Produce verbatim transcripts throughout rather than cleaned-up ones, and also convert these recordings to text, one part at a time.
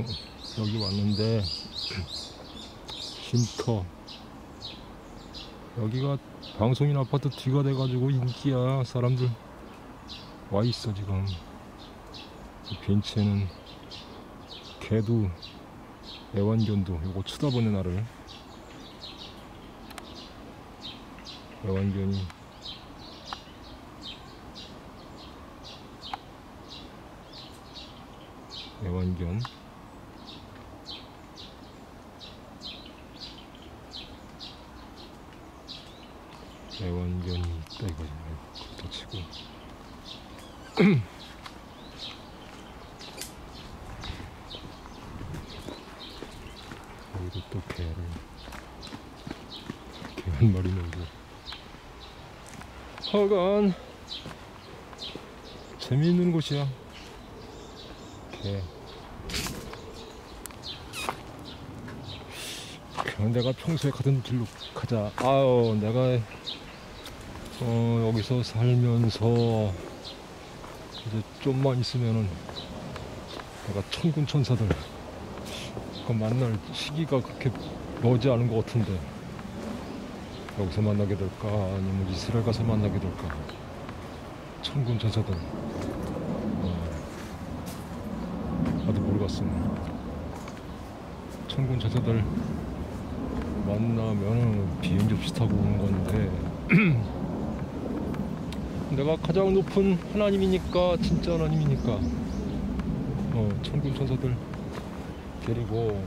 여기 왔는데 쉼터 여기가 방송인 아파트 뒤가 돼가지고 인기야. 사람들 와 있어 지금. 벤치에는 개도 애완견도 요거 쳐다보네 나를. 애완견이 애완견 애완견이 있다 이거지. 그렇다 치고 여기도 또 개를 개 한 마리 놀고. 하여간 재미있는 곳이야. 개 그냥 내가 평소에 가던 길로 가자. 아유 내가 어 여기서 살면서 이제 좀만 있으면은 내가 천군 천사들 그 만날 시기가 그렇게 머지 않은 것 같은데 여기서 만나게 될까 아니면 이스라엘 가서 만나게 될까. 천군 천사들 어, 나도 모르겠어. 천군 천사들 만나면 비행기 없이 타고 오는 건데 내가 가장 높은 하나님이니까, 진짜 하나님이니까 어, 천군 천사들 데리고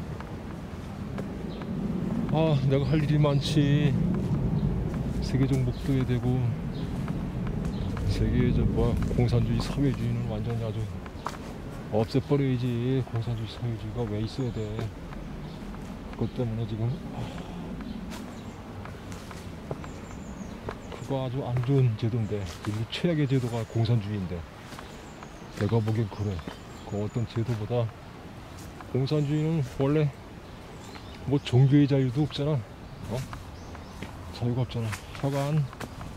아 내가 할 일이 많지. 세계적 목도에 되고 세계의 저 뭐야 공산주의 사회주의는 완전히 아주 없애버려야지. 공산주의 사회주의가 왜 있어야 돼. 그것 때문에 지금 그거 아주 안 좋은 제도인데 인류 최악의 제도가 공산주의인데 내가 보기엔 그래. 그 어떤 제도보다 공산주의는 원래 뭐 종교의 자유도 없잖아. 어? 자유가 없잖아. 하여간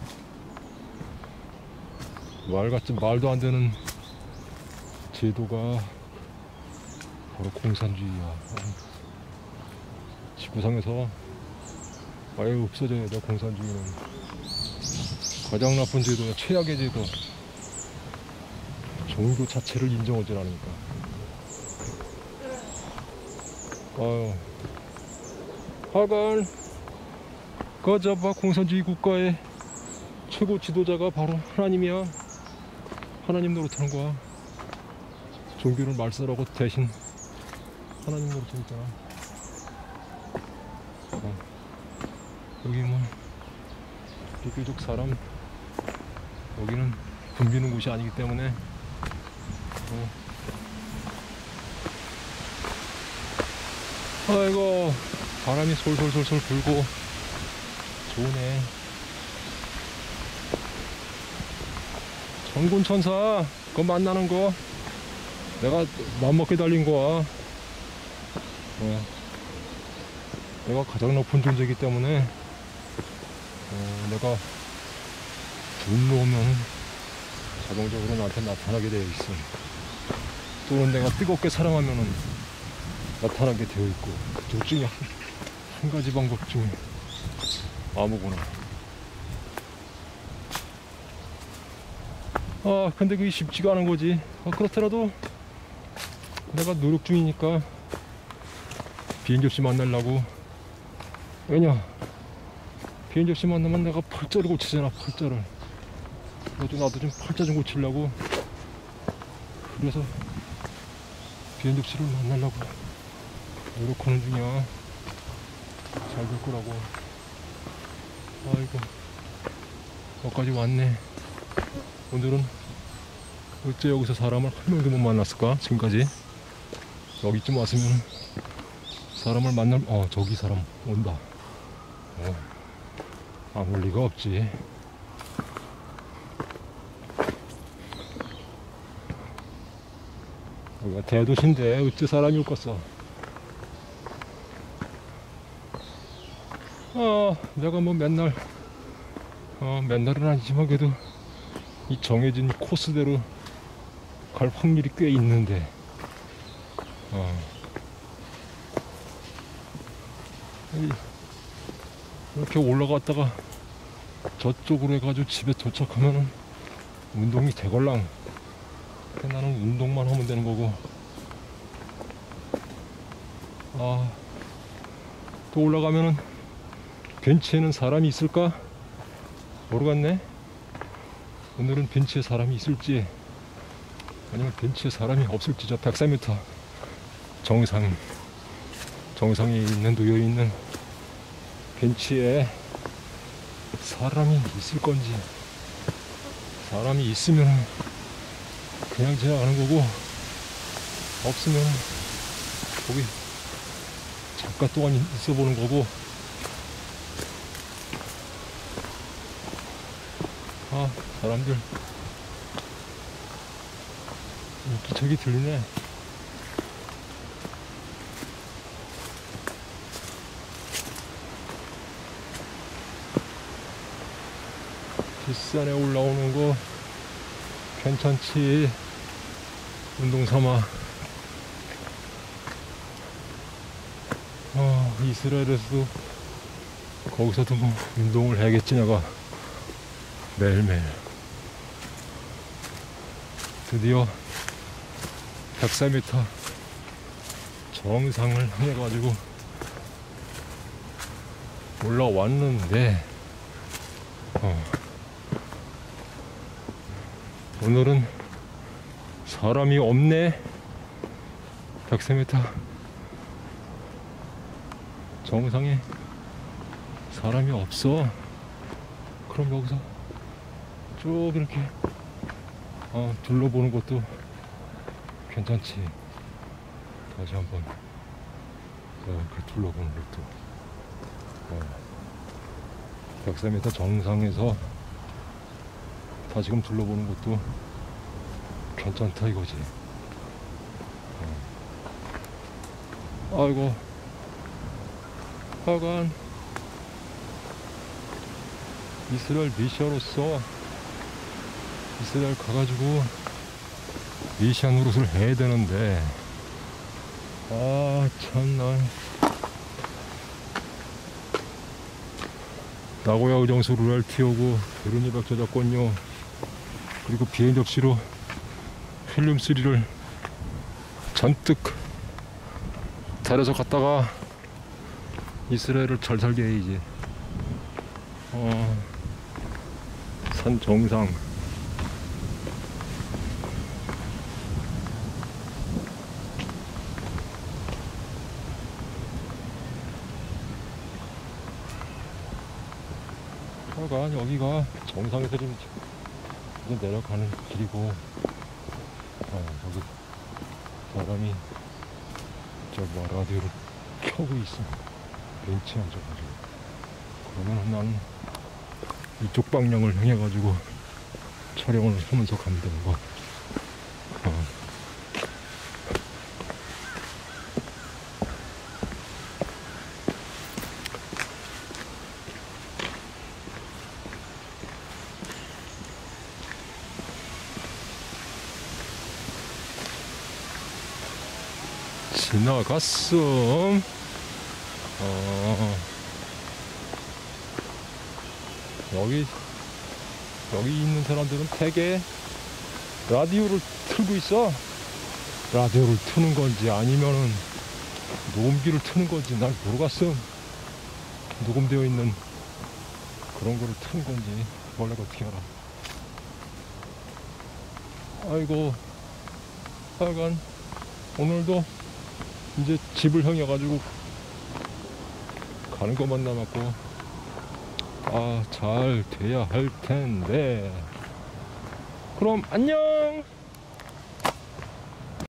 말같이 말도 안 되는 제도가 바로 공산주의야. 지구상에서 아예 없어져야 돼. 공산주의는 가장 나쁜 제도야. 최악의 제도. 종교 자체를 인정하지 않으니까. 아유 하여간 그저 봐 공산주의 국가의 최고 지도자가 바로 하나님이야. 하나님 노릇하는 거야. 종교를 말살하고 대신 하나님 노릇하고 있잖아. 어. 여기 뭐 비교적 사람 여기는 붐비는 곳이 아니기 때문에 어. 아이고 바람이 솔솔솔솔 불고 좋네. 천군 천사 그거 만나는 거 내가 맘먹게 달린 거야. 어. 내가 가장 높은 존재이기 때문에 어, 내가 분노하면 자동적으로 나한테 나타나게 되어 있어. 또는 내가 뜨겁게 사랑하면은 나타나게 되어 있고 그 둘 중에 한, 한 가지 방법 중에 아무거나. 아 근데 그게 쉽지가 않은 거지. 아, 그렇더라도 내가 노력 중이니까 비행기 없이 만나려고. 왜냐 비행기 없이 만나면 내가 팔자를 고치잖아. 팔자를. 그래도 나도 좀 팔자 좀 고치려고. 그래서 비행기 없이를 만나려고 노력하는 중이야. 잘 될 거라고. 아이고 여기까지 왔네. 오늘은 어째 여기서 사람을 한 명도 못 만났을까 지금까지. 여기쯤 왔으면 사람을 만날. 어 저기 사람 온다. 어, 안 올 리가 없지. 여기가 대도시인데 어째 사람이 없겠어. 어, 내가 뭐 맨날 어, 맨날은 아니지만 그래도 이 정해진 코스대로 갈 확률이 꽤 있는데 어, 이- 이렇게 올라갔다가 저쪽으로 해가지고 집에 도착하면은 운동이 되걸랑. 나는 운동만 하면 되는 거고. 아, 또 올라가면은 벤치에는 사람이 있을까? 모르겠네. 오늘은 벤치에 사람이 있을지 아니면 벤치에 사람이 없을지. 저 백삼 미터 정상 정상에 있는 놓여 있는 벤치에 사람이 있을 건지, 사람이 있으면 그냥 지나가는 거고, 없으면 거기 잠깐 동안 있어 보는 거고. 아, 사람들 기척이 들리네. 뒷산에 올라오는 거 괜찮지. 운동 삼아. 어, 이스라엘에서도 거기서도 뭐 운동을 해야겠지 내가. 매일매일. 드디어 백사 미터 정상을 해가지고 올라왔는데, 어, 오늘은 사람이 없네. 백사 미터 정상에 사람이 없어. 그럼 여기서 쭉 이렇게 어, 둘러보는 것도 괜찮지. 다시 한번 이렇게 둘러보는 것도. 어, 백사 미터 정상에서 다시금 둘러보는 것도 괜찮다 이거지. 어. 아이고, 하여간 이스라엘 메시아로서 이스라엘 가가지고 메시아 노릇을 해야 되는데, 아 참나. 나고야 의정수 루알티 오고 베르니박 저작권료 그리고 비행 접시로 헬륨 쓰리를 잔뜩 달아서 갔다가 이스라엘을 잘 살게 해야지. 어, 산 정상. 하여간 여기가 정상에서 좀 이제 내려가는 길이고, 어, 여기 사람이 저 뭐 라디오를 켜고 있어. 벤치에 앉아가지고. 그러면 나는 이쪽 방향을 향해가지고 촬영을 하면서 가면 되는 거. 어. 지나갔음. 어, 여기 여기 있는 사람들은 팩에 라디오를 틀고 있어. 라디오를 트는 건지 아니면은 녹음기를 트는 건지 난 모르겠음. 녹음되어 있는 그런 거를 트는 건지 그걸 내가 어떻게 알아. 아이고, 하여간 오늘도 이제 집을 향해 가지고 가는 것만 남았고, 아, 잘 돼야 할 텐데. 그럼 안녕.